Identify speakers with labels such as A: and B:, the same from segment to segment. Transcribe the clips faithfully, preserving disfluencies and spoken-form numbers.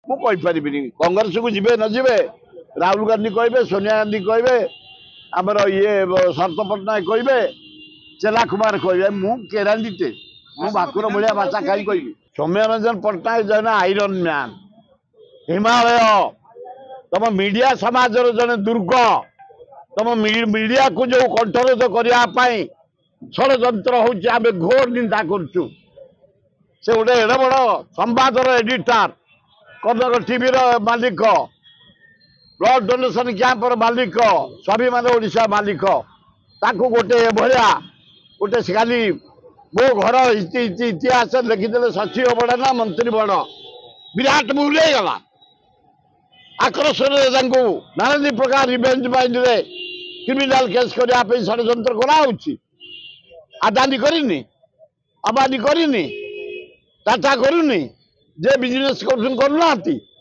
A: मुझे कांग्रेस को जीवे न जीवे राहुल गांधी कहे सोनिया गांधी कहे आमर ये शरत पट्टनायक कहे चेला कुमार कहे मुरांडीटे मु भाकुर भाया भाषा कहीं कहि सौम्य रंजन पट्टनायक जन आईरन मैन हिमालय तुम मीडिया समाज जन दुर्ग तुम मीडिया को जो कंठरोध करने षड्यंत्र होमें घोर निंदा करुचु से गोटे एड़े बड़ संवाद एडिटर कनक टीवी मालिक ब्लड डोनेशन कैंप मालिक स्वाभिमान ओडिशा मालिक ताको गोटे भाया गोटे खाली मो घर इतिहास लिखिदे सचिव बड़ ना मंत्री बड़ विराट भूल गला आक्रोशन नाना प्रकार रिवेंज माइंड रे क्रिमिनाल केस करने षड्यंत्र कराऊँच आदानी करनी अबानी करनी टाटा करूनी जे बिजनेस करना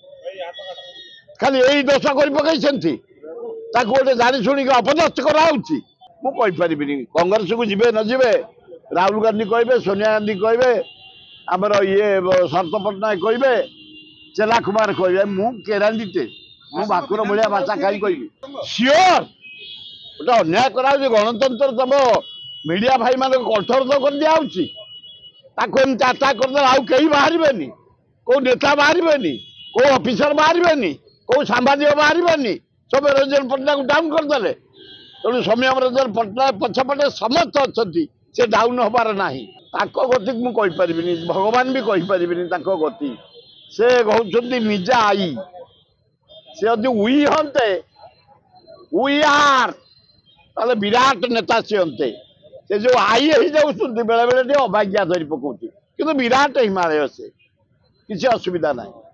A: खाली यही दोष कर पकई गोटे जानी शुणिक अपदस्थ कराऊँच मुझे कांग्रेस को जीवे न जीवे राहुल गांधी कहे सोनिया गांधी कहे आमर ये शरत पट्टनायक कहे चेला कुमार कहे मुरांडीटे मु भाकुर भाया भाषा कहीं कहि सियोर गोटे अन्याय करा गणतंत्र तुम मीडिया भाई मान कंठरोध कर दिखाऊँच चार्टा करदे आउ कहीं बाहर कौ नेता बाहर कौ ऑफिसर बाहर कौ सांबादिक बाहर सौम्य रंजन पट्टनायक डाउन करदे तेणु सौम्य रंजन पट्टनायक पछपटे समस्त अच्छा से डाउन हबार ना गति मुझे भगवान भी कहीपर गति से कहते निजा आई से यदि उई हमते उई आर ताले विराट नेता सी हमते से जो आई हो जाऊँ बेले बेले अभाग्या धरी पकाउती कि विराट हिमालय से किसी असुविधा ना।